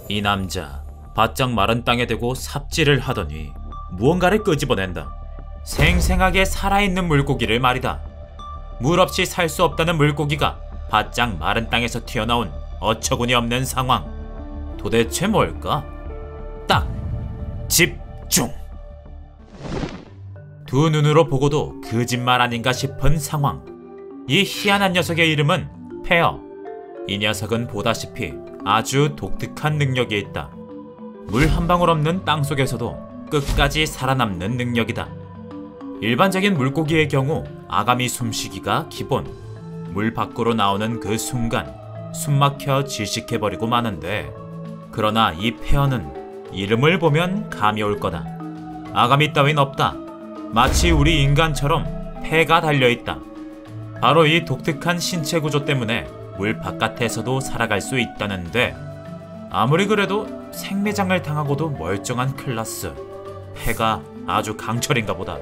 이 남자 바짝 마른 땅에 대고 삽질을 하더니 무언가를 끄집어낸다. 생생하게 살아있는 물고기를 말이다. 물 없이 살 수 없다는 물고기가 바짝 마른 땅에서 튀어나온 어처구니 없는 상황. 도대체 뭘까? 딱! 집중! 두 눈으로 보고도 거짓말 아닌가 싶은 상황. 이 희한한 녀석의 이름은 페어. 이 녀석은 보다시피 아주 독특한 능력이 있다. 물 한 방울 없는 땅 속에서도 끝까지 살아남는 능력이다. 일반적인 물고기의 경우 아가미 숨쉬기가 기본. 물 밖으로 나오는 그 순간 숨막혀 질식해버리고 마는데, 그러나 이 페어는 이름을 보면 감이 올 거다. 아가미 따윈 없다. 마치 우리 인간처럼 폐가 달려있다. 바로 이 독특한 신체 구조 때문에 물 바깥에서도 살아갈 수 있다는데, 아무리 그래도 생매장을 당하고도 멀쩡한 클라스. 폐가 아주 강철인가 보다.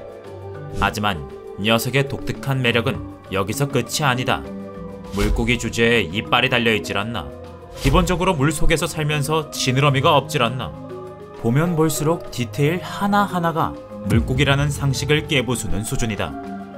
하지만 녀석의 독특한 매력은 여기서 끝이 아니다. 물고기 주제에 이빨이 달려있질 않나. 기본적으로 물속에서 살면서 지느러미가 없질 않나. 보면 볼수록 디테일 하나하나가 물고기라는 상식을 깨부수는 수준이다.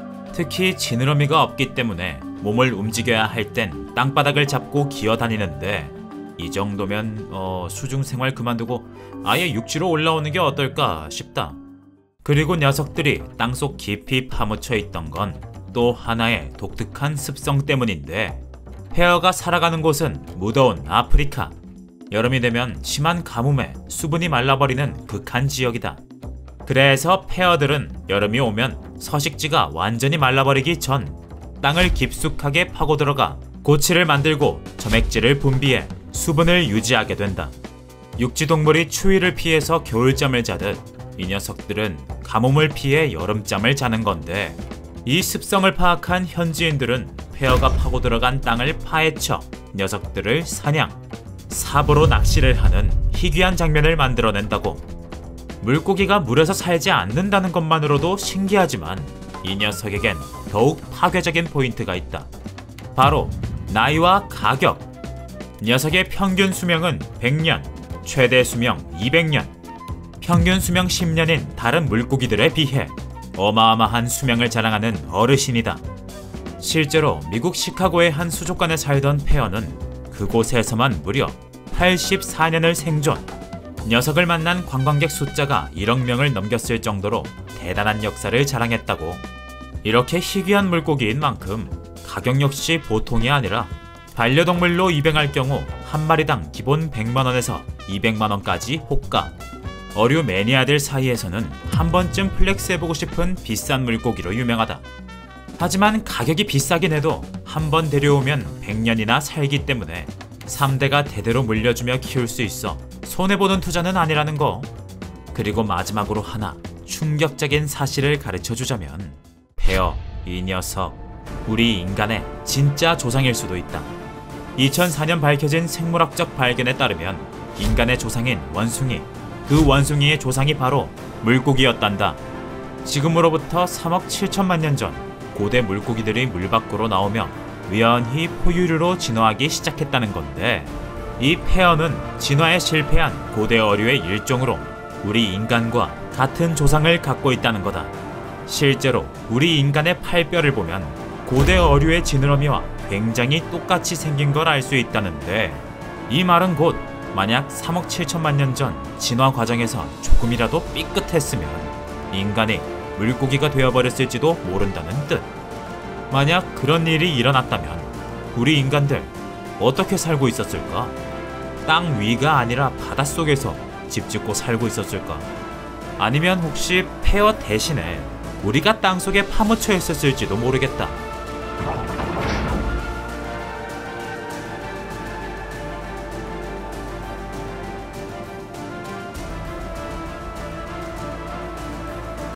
특히 지느러미가 없기 때문에 몸을 움직여야 할 땐 땅바닥을 잡고 기어다니는데, 이 정도면 수중생활 그만두고 아예 육지로 올라오는 게 어떨까 싶다. 그리고 녀석들이 땅속 깊이 파묻혀 있던 건 또 하나의 독특한 습성 때문인데, 페어가 살아가는 곳은 무더운 아프리카. 여름이 되면 심한 가뭄에 수분이 말라버리는 극한 지역이다. 그래서 페어들은 여름이 오면 서식지가 완전히 말라버리기 전 땅을 깊숙하게 파고 들어가 고치를 만들고 점액질을 분비해 수분을 유지하게 된다. 육지동물이 추위를 피해서 겨울잠을 자듯 이 녀석들은 가뭄을 피해 여름잠을 자는 건데, 이 습성을 파악한 현지인들은 페어가 파고 들어간 땅을 파헤쳐 녀석들을 사냥, 삽으로 낚시를 하는 희귀한 장면을 만들어낸다고. 물고기가 물에서 살지 않는다는 것만으로도 신기하지만 이 녀석에겐 더욱 파괴적인 포인트가 있다. 바로 나이와 가격. 녀석의 평균 수명은 100년, 최대 수명 200년. 평균 수명 10년인 다른 물고기들에 비해 어마어마한 수명을 자랑하는 어르신이다. 실제로 미국 시카고의 한 수족관에 살던 페어는 그곳에서만 무려 84년을 생존. 녀석을 만난 관광객 숫자가 1억 명을 넘겼을 정도로 대단한 역사를 자랑했다고. 이렇게 희귀한 물고기인 만큼 가격 역시 보통이 아니라, 반려동물로 입양할 경우 한 마리당 기본 100만원에서 200만원까지 호가. 어류 매니아들 사이에서는 한 번쯤 플렉스해보고 싶은 비싼 물고기로 유명하다. 하지만 가격이 비싸긴 해도 한 번 데려오면 100년이나 살기 때문에 3대가 대대로 물려주며 키울 수 있어 손해보는 투자는 아니라는 거. 그리고 마지막으로 하나 충격적인 사실을 가르쳐주자면, 페어, 이 녀석 우리 인간의 진짜 조상일 수도 있다. 2004년 밝혀진 생물학적 발견에 따르면 인간의 조상인 원숭이, 그 원숭이의 조상이 바로 물고기였단다. 지금으로부터 3억 7천만 년 전 고대 물고기들이 물 밖으로 나오며 우연히 포유류로 진화하기 시작했다는 건데, 이 페어는 진화에 실패한 고대 어류의 일종으로 우리 인간과 같은 조상을 갖고 있다는 거다. 실제로 우리 인간의 팔뼈를 보면 고대 어류의 지느러미와 굉장히 똑같이 생긴 걸 알 수 있다는데, 이 말은 곧 만약 3억 7천만 년 전 진화 과정에서 조금이라도 삐끗했으면 인간이 물고기가 되어버렸을지도 모른다는 뜻. 만약 그런 일이 일어났다면 우리 인간들 어떻게 살고 있었을까? 땅 위가 아니라 바닷속에서 집 짓고 살고 있었을까? 아니면 혹시 페어 대신에 우리가 땅속에 파묻혀 있었을지도 모르겠다.